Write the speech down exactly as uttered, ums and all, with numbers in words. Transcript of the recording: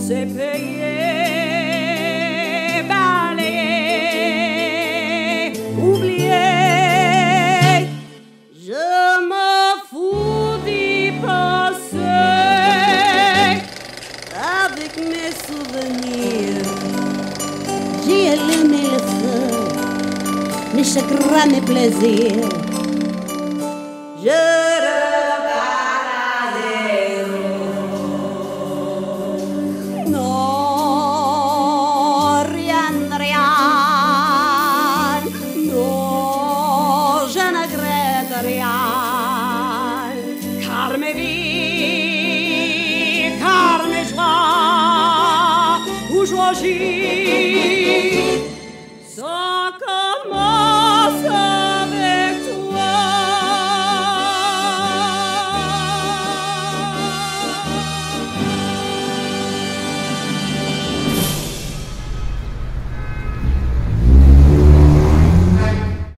c'est payé, balayé, oublié. Je me fous d'y passer avec mes souvenirs. J'ai allumé le feu, mes chagrins, mes plaisirs. Je repars à zéro. Non, rien, rien. Non, je ne regrette rien. Car mes vies, car mes joies, où j'agis.